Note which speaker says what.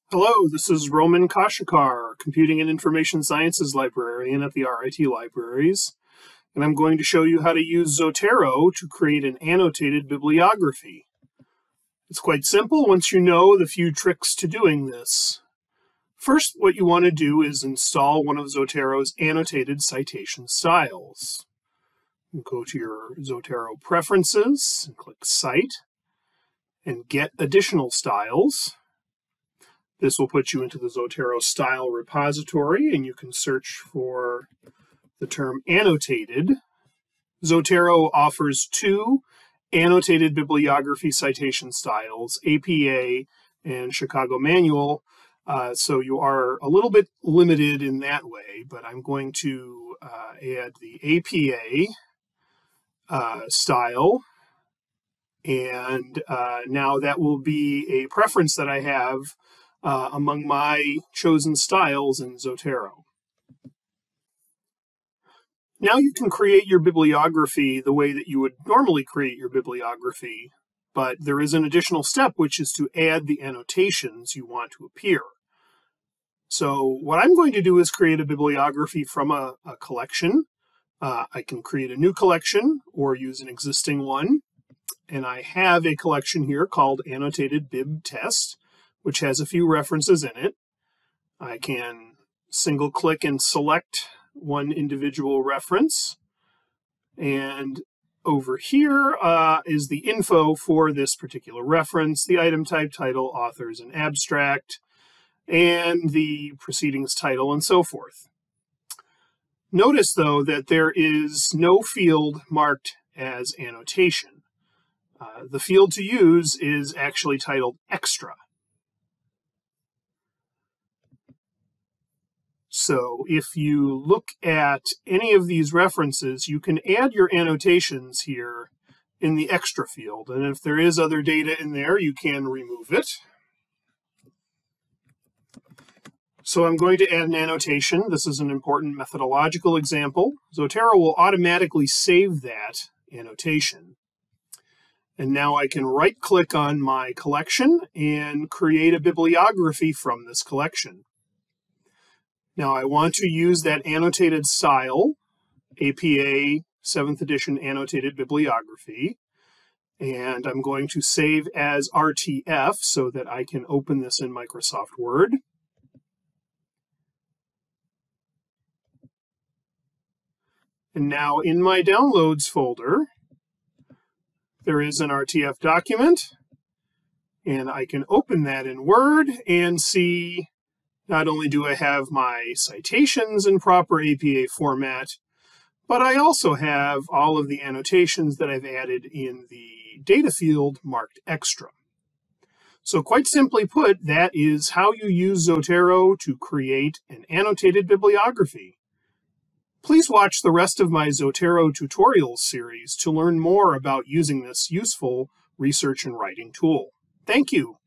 Speaker 1: Hello, this is Roman Kashikar, Computing and Information Sciences Librarian at the RIT Libraries, and I'm going to show you how to use Zotero to create an annotated bibliography. It's quite simple once you know the few tricks to doing this. First, what you want to do is install one of Zotero's annotated citation styles. Go to your Zotero preferences and click Cite and Get Additional Styles. This will put you into the Zotero style repository, and you can search for the term annotated. Zotero offers two annotated bibliography citation styles, APA and Chicago Manual, so you are a little bit limited in that way, but I'm going to add the APA style, and now that will be a preference that I have among my chosen styles in Zotero. Now you can create your bibliography the way that you would normally create your bibliography, but there is an additional step, which is to add the annotations you want to appear. So what I'm going to do is create a bibliography from a collection. I can create a new collection or use an existing one, and I have a collection here called Annotated Bib Test, which has a few references in it. I can single click and select one individual reference. And over here is the info for this particular reference, the item type, title, authors, and abstract, and the proceedings title, and so forth. Notice, though, that there is no field marked as annotation. The field to use is actually titled Extra. So if you look at any of these references, you can add your annotations here in the extra field. And if there is other data in there, you can remove it. So I'm going to add an annotation. This is an important methodological example. Zotero will automatically save that annotation. And now I can right-click on my collection and create a bibliography from this collection. Now I want to use that annotated style, APA 7th edition annotated bibliography, and I'm going to save as RTF so that I can open this in Microsoft Word. And now in my Downloads folder, there is an RTF document, and I can open that in Word and see not only do I have my citations in proper APA format, but I also have all of the annotations that I've added in the data field marked extra. So quite simply put, that is how you use Zotero to create an annotated bibliography. Please watch the rest of my Zotero tutorials series to learn more about using this useful research and writing tool. Thank you.